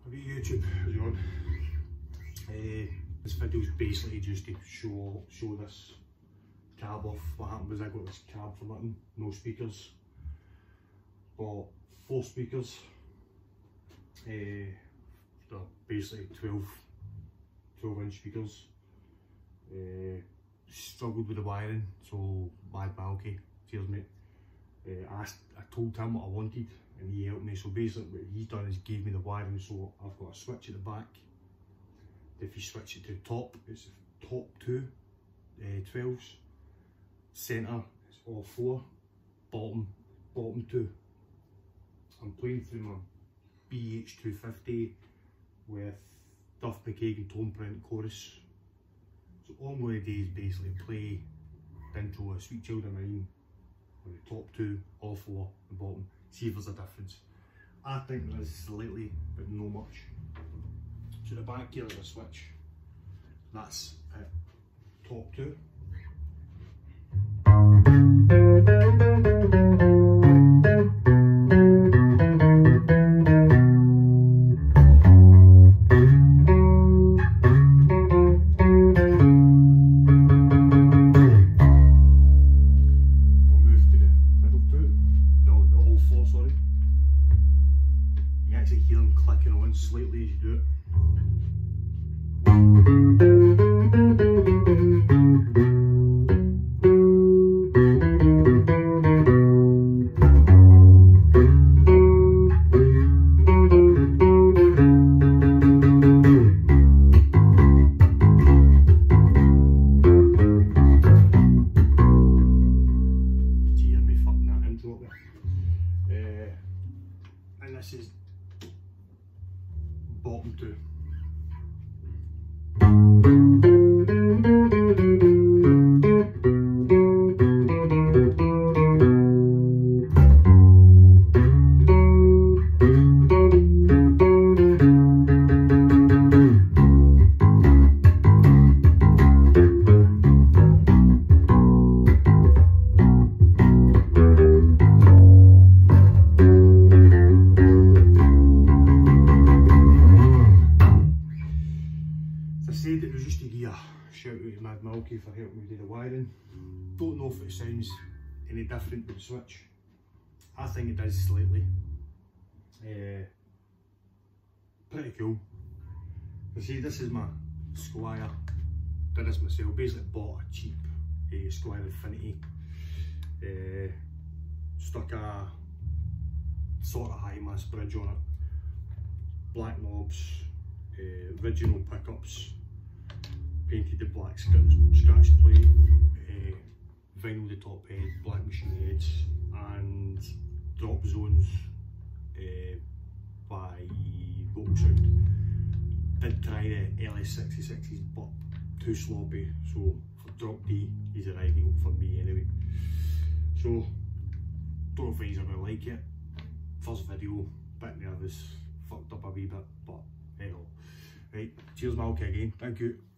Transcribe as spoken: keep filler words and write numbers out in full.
Alright YouTube, how's it going? Uh, this video is basically just to show show this cab off. What happened was I got this cab for nothing, no speakers. Bought four speakers. Uh, they're basically twelve inch speakers. Uh, struggled with the wiring, so bad balky, cheers mate. Uh, I, asked, I told him what I wanted and he helped me. So basically what he's done is gave me the wiring, so I've got a switch at the back. If you switch it to the top, it's top two uh, twelves, centre it's all four, bottom bottom two. I'm playing through my B H two fifty with Duff, Mackagans tone print chorus. So all I'm going to do is basically play the intro of Sweet Child of Mine with the top two, all four, the bottom, see if there's a difference. I think there is slightly, but no much. So the back here is a switch, that's at top two. Hear them clicking on slightly as you do it. Did you hear me fucking that intro up there? Uh, and this is bottom two. Said it was just a gear. Shout out to Mad Milky for helping me do the wiring. Don't know if it sounds any different with the switch. I think it does slightly. Uh, pretty cool. You see, this is my Squire. Did this myself. Basically bought a cheap uh, Squire Infinity. Uh, stuck a sort of high mass bridge on it. Black knobs, uh, original pickups. Painted the black scratch plate, uh, vinyl the top head, black machine heads, and drop zones uh, by Vocal Sound. Did try the L S sixty-sixes, but too sloppy, so for drop D, these are ideal for me anyway. So, don't know if you ever like it. First video, bit nervous, fucked up a wee bit, but hey ho. Right, cheers Malky again, thank you.